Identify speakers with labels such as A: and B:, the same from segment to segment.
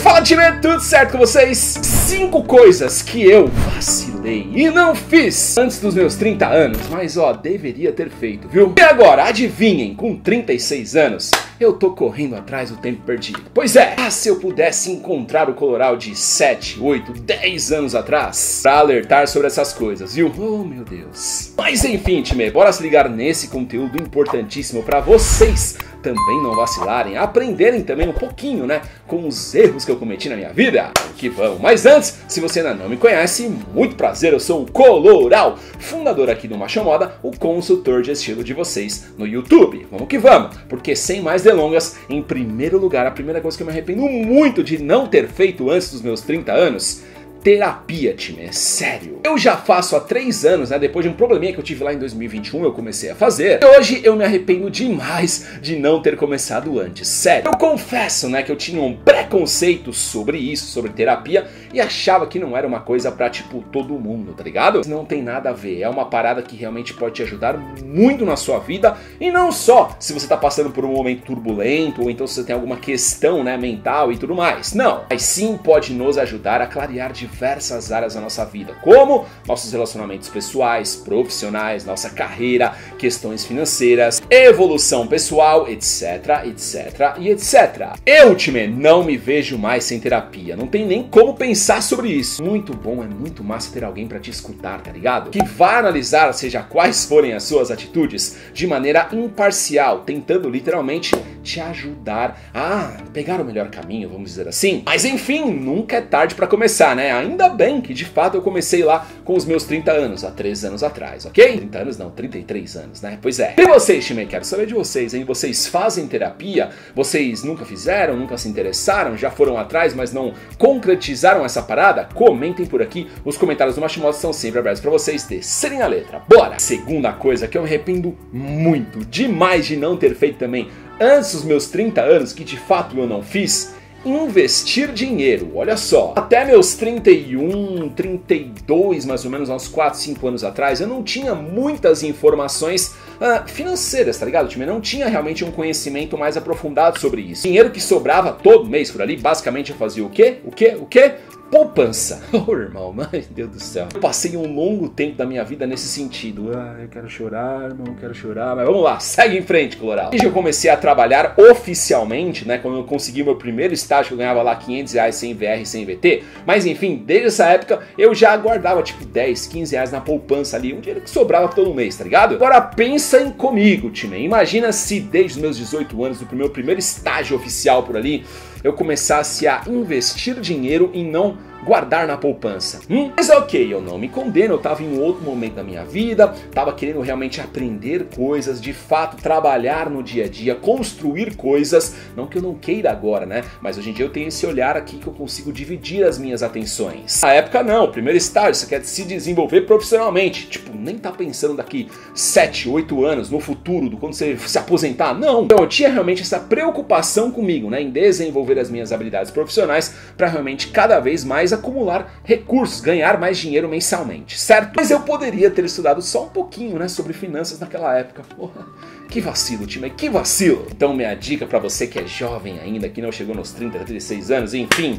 A: Fala, time, tudo certo com vocês? 5 coisas que eu vacilei e não fiz antes dos meus 30 anos, mas ó, deveria ter feito, viu? E agora, adivinhem, com 36 anos, eu tô correndo atrás do tempo perdido. Pois é, se eu pudesse encontrar o Coloral de 7, 8, 10 anos atrás pra alertar sobre essas coisas, viu? Oh, meu Deus. Mas enfim, time, bora se ligar nesse conteúdo importantíssimo pra vocês também não vacilarem, aprenderem também um pouquinho, né, com os erros que eu cometi na minha vida. Que vão. Mas antes, se você ainda não me conhece, muito prazer, eu sou o Coloral, fundador aqui do Macho Moda, o consultor de estilo de vocês no YouTube. Vamos que vamos, porque sem mais delongas, em primeiro lugar, a primeira coisa que eu me arrependo muito de não ter feito antes dos meus 30 anos, terapia, time, é sério. Eu já faço há 3 anos, né, depois de um probleminha que eu tive lá em 2021, eu comecei a fazer. E hoje eu me arrependo demais de não ter começado antes, sério. Eu confesso, né, que eu tinha um preconceito sobre isso, sobre terapia, e achava que não era uma coisa pra, tipo, todo mundo, tá ligado? Não tem nada a ver, é uma parada que realmente pode te ajudar muito na sua vida, e não só se você tá passando por um momento turbulento, ou então se você tem alguma questão, né, mental e tudo mais. Não, mas sim pode nos ajudar a clarear diversas áreas da nossa vida, como nossos relacionamentos pessoais, profissionais, nossa carreira, questões financeiras, evolução pessoal, etc, etc e etc. Eu, time, não me vejo mais sem terapia, não tem nem como pensar sobre isso. Muito bom, é muito massa ter alguém pra te escutar, tá ligado? Que vai analisar, seja quais forem as suas atitudes, de maneira imparcial, tentando literalmente te ajudar a pegar o melhor caminho, vamos dizer assim. Mas enfim, nunca é tarde pra começar, né? Ainda bem que de fato eu comecei lá com os meus 30 anos, há 3 anos atrás, ok? 30 anos não, 33 anos, né? Pois é. E vocês, time, quero saber de vocês, hein? Vocês fazem terapia? Vocês nunca fizeram, nunca se interessaram, já foram atrás, mas não concretizaram essa parada? Comentem por aqui, os comentários do Macho Moda estão sempre abertos pra vocês descerem a letra. Bora! Segunda coisa que eu me arrependo muito, demais de não ter feito também antes dos meus 30 anos, que de fato eu não fiz, investir dinheiro. Olha só, até meus 31, 32, mais ou menos, uns 4, 5 anos atrás, eu não tinha muitas informações financeiras, tá ligado, time? Eu não tinha realmente um conhecimento mais aprofundado sobre isso. Dinheiro que sobrava todo mês por ali, basicamente eu fazia o quê? O quê? Poupança. Oh, irmão, meu Deus do céu. Eu passei um longo tempo da minha vida nesse sentido. Eu quero chorar, irmão, eu quero chorar. Mas vamos lá, segue em frente, Coloral. Desde que eu comecei a trabalhar oficialmente, né, quando eu consegui meu primeiro estágio, eu ganhava lá R$500 sem VR, sem VT. Mas enfim, desde essa época, eu já guardava tipo 10, 15 reais na poupança ali. Um dinheiro que sobrava todo mês, tá ligado? Agora pensa em comigo, time. Imagina se desde os meus 18 anos, do meu primeiro estágio oficial por ali, eu começasse a investir dinheiro e não guardar na poupança. Mas ok, eu não me condeno, eu tava em um outro momento da minha vida, tava querendo realmente aprender coisas, de fato trabalhar no dia a dia, construir coisas, não que eu não queira agora, né? Mas hoje em dia eu tenho esse olhar aqui que eu consigo dividir as minhas atenções. Na época não, primeiro estágio, você quer se desenvolver profissionalmente, tipo, nem tá pensando daqui 7, 8 anos, no futuro, do quando você se aposentar, não. Então eu tinha realmente essa preocupação comigo, né, em desenvolver as minhas habilidades profissionais para realmente cada vez mais acumular recursos, ganhar mais dinheiro mensalmente, certo? Mas eu poderia ter estudado só um pouquinho, né, sobre finanças naquela época. Porra, que vacilo, time, que vacilo! Então minha dica pra você que é jovem ainda, que não chegou nos 30, 36 anos, enfim,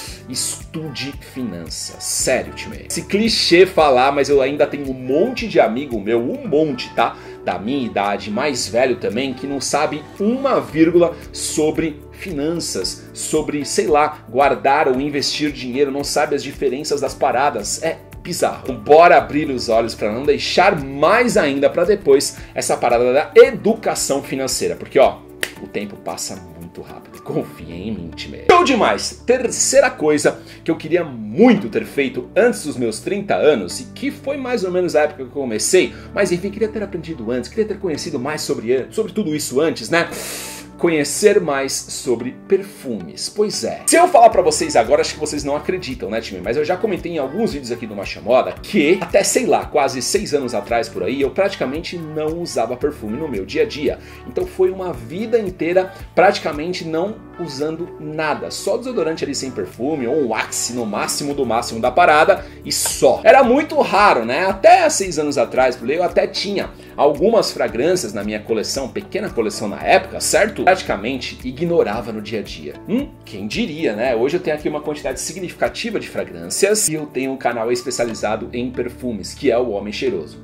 A: estude finanças. Sério, time. Esse clichê falar, mas eu ainda tenho um monte de amigo meu, um monte, tá? Da minha idade, mais velho também, que não sabe uma vírgula sobre finanças, sobre, sei lá, guardar ou investir dinheiro, não sabe as diferenças das paradas. É bizarro. Bora abrir os olhos para não deixar mais ainda para depois essa parada da educação financeira, porque ó, o tempo passa muito rápido. Confia em mim, time. Show demais! Terceira coisa que eu queria muito ter feito antes dos meus 30 anos, e que foi mais ou menos a época que eu comecei, mas enfim, queria ter aprendido antes, queria ter conhecido mais sobre tudo isso antes, né? Conhecer mais sobre perfumes. Pois é. Se eu falar pra vocês agora, acho que vocês não acreditam, né, time? Mas eu já comentei em alguns vídeos aqui do Macho Moda que até, sei lá, quase 6 anos atrás por aí, eu praticamente não usava perfume no meu dia a dia. Então foi uma vida inteira praticamente não usando nada, só desodorante ali sem perfume, ou um Axe no máximo do máximo da parada e só. Era muito raro, né? Até 6 anos atrás, eu até tinha algumas fragrâncias na minha coleção, pequena coleção na época, certo? Praticamente ignorava no dia a dia. Quem diria, né? Hoje eu tenho aqui uma quantidade significativa de fragrâncias e eu tenho um canal especializado em perfumes, que é o Homem Cheiroso.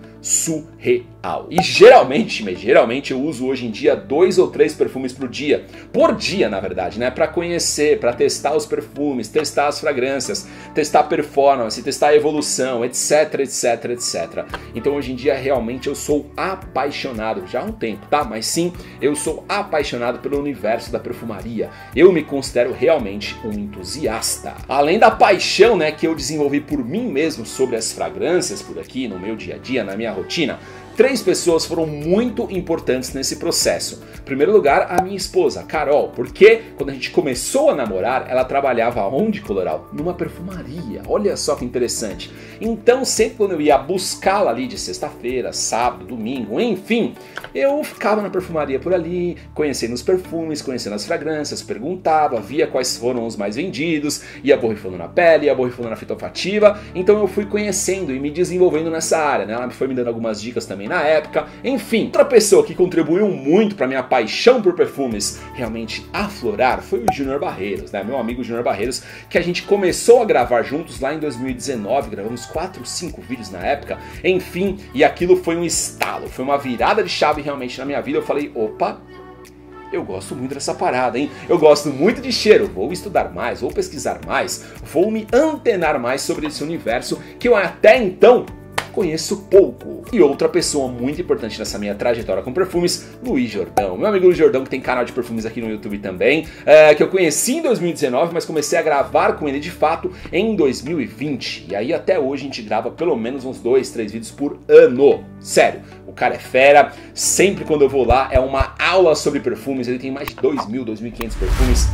A: Surreal. E geralmente eu uso hoje em dia 2 ou 3 perfumes por dia, na verdade, né? Pra conhecer, pra testar os perfumes, testar as fragrâncias, testar a performance, testar a evolução, etc, etc, etc. Então hoje em dia realmente eu sou apaixonado, já há um tempo, tá? Mas sim, eu sou apaixonado pelo universo da perfumaria. Eu me considero realmente um entusiasta. Além da paixão, né, que eu desenvolvi por mim mesmo sobre as fragrâncias por aqui, no meu dia a dia, na minha rotina, 3 pessoas foram muito importantes nesse processo. Em primeiro lugar, a minha esposa, Carol, porque quando a gente começou a namorar, ela trabalhava onde, Coloral? Numa perfumaria. Olha só que interessante. Então, sempre quando eu ia buscá-la ali de sexta-feira, sábado, domingo, enfim, eu ficava na perfumaria por ali, conhecendo os perfumes, conhecendo as fragrâncias, perguntava, via quais foram os mais vendidos, ia borrifando na pele, ia borrifando na fita olfativa. Então eu fui conhecendo e me desenvolvendo nessa área, né? Ela foi me dando algumas dicas também na época. Enfim, outra pessoa que contribuiu muito para minha paixão por perfumes realmente aflorar foi o Júnior Barreiros, né? Meu amigo Júnior Barreiros, que a gente começou a gravar juntos lá em 2019, gravamos 4, 5 vídeos na época, enfim, e aquilo foi um estalo, foi uma virada de chave realmente na minha vida. Eu falei, opa, eu gosto muito dessa parada, hein? Eu gosto muito de cheiro, vou estudar mais, vou pesquisar mais, vou me antenar mais sobre esse universo que eu até então conheço pouco. E outra pessoa muito importante nessa minha trajetória com perfumes, Luiz Jordão. Meu amigo Luiz Jordão, que tem canal de perfumes aqui no YouTube também, que eu conheci em 2019, mas comecei a gravar com ele de fato em 2020. E aí até hoje a gente grava pelo menos uns 2, 3 vídeos por ano. Sério, o cara é fera, sempre quando eu vou lá é uma aula sobre perfumes, ele tem mais de 2.000, 2.500 perfumes.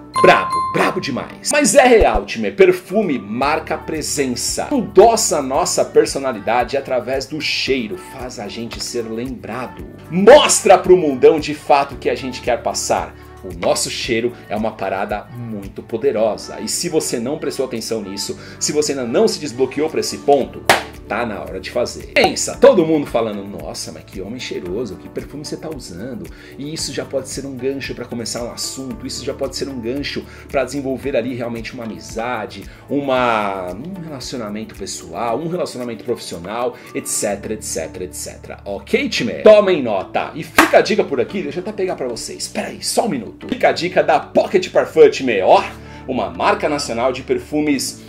A: Brabo demais. Mas é real, time, perfume marca presença. Endossa a nossa personalidade através do cheiro, faz a gente ser lembrado. Mostra pro mundão de fato o que a gente quer passar. O nosso cheiro é uma parada muito poderosa. E se você não prestou atenção nisso, se você ainda não se desbloqueou para esse ponto, tá na hora de fazer. Pensa, todo mundo falando, nossa, mas que homem cheiroso, que perfume você tá usando? E isso já pode ser um gancho para começar um assunto, isso já pode ser um gancho para desenvolver ali realmente uma amizade, um relacionamento pessoal, um relacionamento profissional, etc, etc, etc. Ok, time? Tomem nota. E fica a dica por aqui, deixa eu até pegar para vocês. Espera aí, só um minuto. Fica a dica da Pocket Parfum, time. Ó, uma marca nacional de perfumes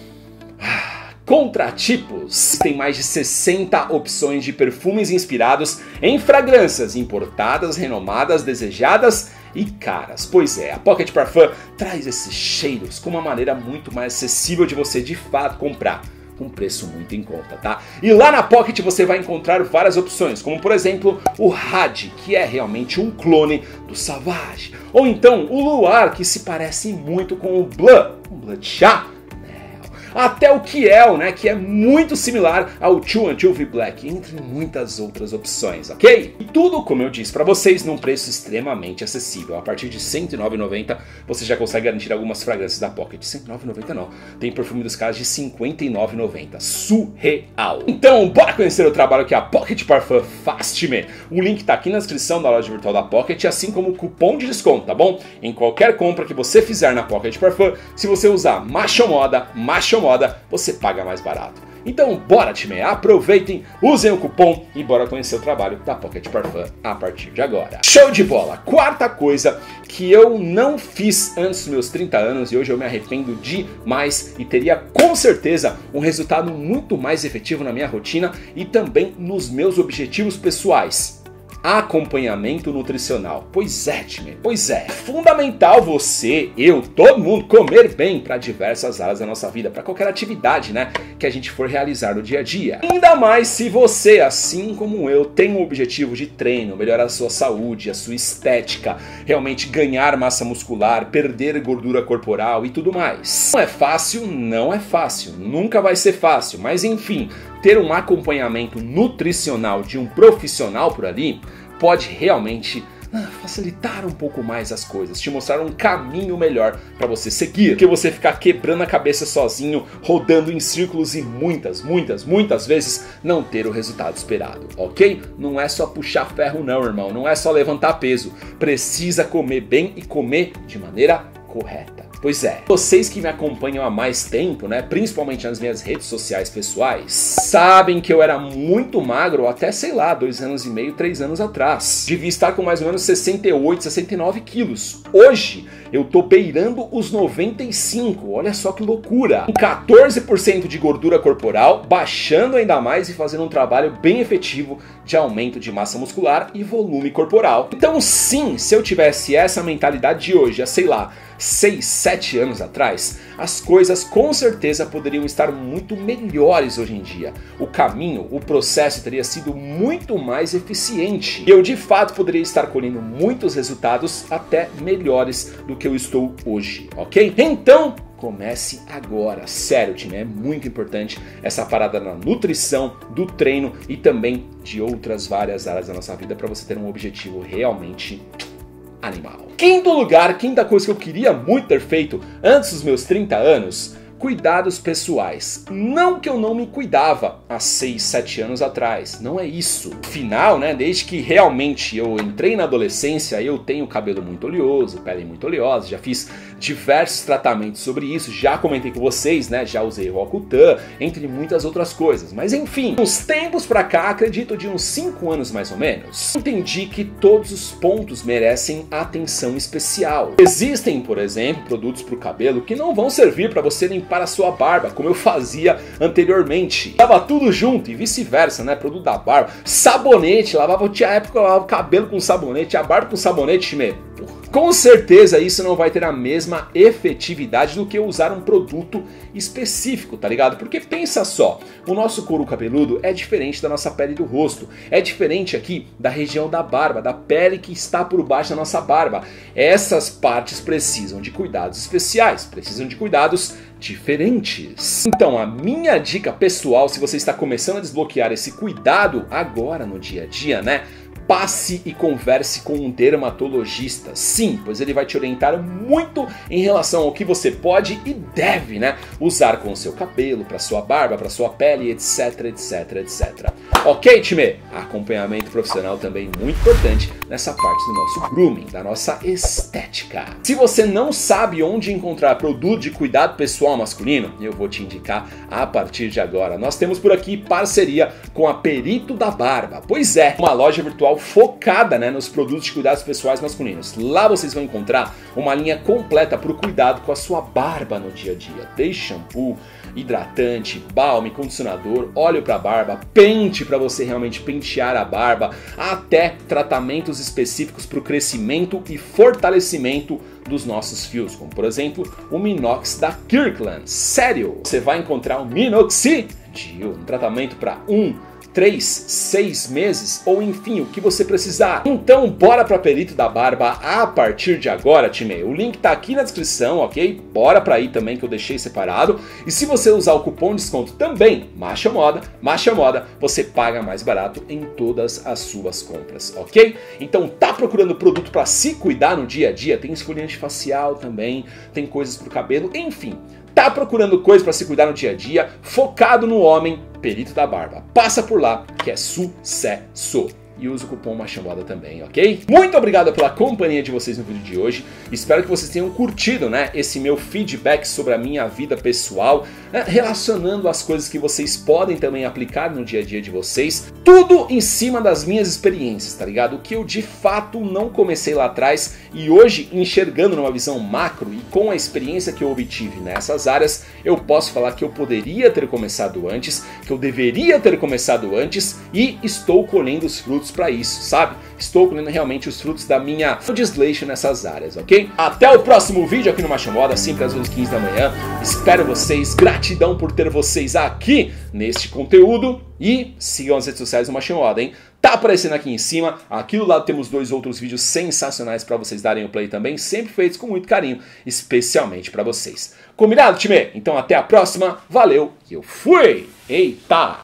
A: contratipos. Tem mais de 60 opções de perfumes inspirados em fragrâncias importadas, renomadas, desejadas e caras. Pois é, a Pocket Parfum traz esses cheiros com uma maneira muito mais acessível de você de fato comprar. Com preço muito em conta, tá? E lá na Pocket você vai encontrar várias opções, como por exemplo o Rad, que é realmente um clone do Sauvage, ou então o Luar, que se parece muito com o Blood Chá, até o Kiel, né, que é muito similar ao 212 Black, entre muitas outras opções, ok? E tudo, como eu disse para vocês, num preço extremamente acessível. A partir de R$ 109,90 você já consegue garantir algumas fragrâncias da Pocket. R$ 109,90 não, tem perfume dos caras de R$ 59,90, surreal. Então, bora conhecer o trabalho que a Pocket Parfum faz, time. O link tá aqui na descrição da loja virtual da Pocket, assim como o cupom de desconto, tá bom? Em qualquer compra que você fizer na Pocket Parfum, se você usar Macho Moda, você paga mais barato. Então bora, time, aproveitem, usem o cupom e bora conhecer o trabalho da Pocket Parfum a partir de agora. Show de bola! Quarta coisa que eu não fiz antes dos meus 30 anos e hoje eu me arrependo demais e teria com certeza um resultado muito mais efetivo na minha rotina e também nos meus objetivos pessoais. Acompanhamento nutricional. Pois é, time, pois é. É fundamental você, eu, todo mundo comer bem para diversas áreas da nossa vida, para qualquer atividade, né, que a gente for realizar no dia a dia. Ainda mais se você, assim como eu, tem um objetivo de treino, melhorar a sua saúde, a sua estética, realmente ganhar massa muscular, perder gordura corporal e tudo mais. Não é fácil, não é fácil, nunca vai ser fácil, mas enfim, ter um acompanhamento nutricional de um profissional por ali pode realmente facilitar um pouco mais as coisas, te mostrar um caminho melhor para você seguir, que você ficar quebrando a cabeça sozinho, rodando em círculos e muitas vezes não ter o resultado esperado, ok? Não é só puxar ferro não, irmão, não é só levantar peso, precisa comer bem e comer de maneira correta. Pois é, vocês que me acompanham há mais tempo, né, principalmente nas minhas redes sociais pessoais, sabem que eu era muito magro até, sei lá, 2 anos e meio, 3 anos atrás. Devia estar com mais ou menos 68, 69 quilos. Hoje, eu tô beirando os 95, olha só que loucura. Com 14% de gordura corporal, baixando ainda mais e fazendo um trabalho bem efetivo de aumento de massa muscular e volume corporal. Então sim, se eu tivesse essa mentalidade de hoje, há sei lá, 6, 7 anos atrás, as coisas com certeza poderiam estar muito melhores hoje em dia. O caminho, o processo teria sido muito mais eficiente. E eu de fato poderia estar colhendo muitos resultados até melhores do que eu estou hoje, ok? Então, comece agora, sério time, é muito importante essa parada na nutrição, do treino e também de outras várias áreas da nossa vida para você ter um objetivo realmente animal. Quinto lugar, quinta coisa que eu queria muito ter feito antes dos meus 30 anos, cuidados pessoais. Não que eu não me cuidava há 6, 7 anos atrás, não é isso. Afinal, né, desde que realmente eu entrei na adolescência, eu tenho cabelo muito oleoso, pele muito oleosa, já fiz diversos tratamentos sobre isso, já comentei com vocês, né, já usei Roacutan, entre muitas outras coisas. Mas enfim, uns tempos pra cá, acredito de uns 5 anos mais ou menos, entendi que todos os pontos merecem atenção especial. Existem, por exemplo, produtos pro cabelo que não vão servir para você limpar a sua barba, como eu fazia anteriormente. Tava tudo junto e vice-versa, né? Produto da barba, sabonete, tinha época que eu lavava o cabelo com sabonete, a barba com sabonete, com certeza isso não vai ter a mesma efetividade do que usar um produto específico, tá ligado? Porque pensa só, o nosso couro cabeludo é diferente da nossa pele do rosto, é diferente aqui da região da barba, da pele que está por baixo da nossa barba. Essas partes precisam de cuidados especiais, precisam de cuidados diferentes. Então a minha dica pessoal, se você está começando a desbloquear esse cuidado agora no dia a dia, né? Passe e converse com um dermatologista. Sim, pois ele vai te orientar muito em relação ao que você pode e deve, né, usar com o seu cabelo, para sua barba, para sua pele, etc, etc, etc. Ok, time? Acompanhamento profissional também muito importante nessa parte do nosso grooming, da nossa estética. Se você não sabe onde encontrar produto de cuidado pessoal masculino, eu vou te indicar a partir de agora. Nós temos por aqui parceria com a Perito da Barba. Pois é, uma loja virtual focada, né, nos produtos de cuidados pessoais masculinos. Lá vocês vão encontrar uma linha completa para o cuidado com a sua barba no dia a dia. Desde shampoo, hidratante, balme, condicionador, óleo para barba, pente para você realmente pentear a barba, até tratamentos específicos para o crescimento e fortalecimento dos nossos fios, como por exemplo o Minox da Kirkland. Sério, você vai encontrar o Minoxidil, um tratamento para 3, 6 meses, ou enfim, o que você precisar. Então bora pra Perito da Barba a partir de agora, time. O link tá aqui na descrição, ok? Bora pra aí também que eu deixei separado. E se você usar o cupom de desconto também, Marcha Moda, você paga mais barato em todas as suas compras, ok? Então tá procurando produto pra se cuidar no dia a dia? Tem esfoliante facial também, tem coisas pro cabelo, enfim. Tá procurando coisa para se cuidar no dia a dia, focado no homem, Perito da Barba. Passa por lá que é sucesso. E usa o cupom Machamboda também, ok? Muito obrigado pela companhia de vocês no vídeo de hoje. Espero que vocês tenham curtido, né, esse meu feedback sobre a minha vida pessoal, né, relacionando as coisas que vocês podem também aplicar no dia a dia de vocês. Tudo em cima das minhas experiências, tá ligado? O que eu de fato não comecei lá atrás e hoje, enxergando numa visão macro e com a experiência que eu obtive nessas áreas, eu posso falar que eu poderia ter começado antes, que eu deveria ter começado antes e estou colhendo os frutos para isso, sabe? Estou colhendo realmente os frutos da minha legislation nessas áreas, ok? Até o próximo vídeo aqui no Marcha Moda, sempre às 15 da manhã. Espero vocês, gratidão por ter vocês aqui neste conteúdo e sigam as redes sociais do Marcha Moda, hein? Tá aparecendo aqui em cima, aqui do lado temos 2 outros vídeos sensacionais para vocês darem o play também, sempre feitos com muito carinho, especialmente para vocês. Combinado, time? Então até a próxima, valeu e eu fui! Eita!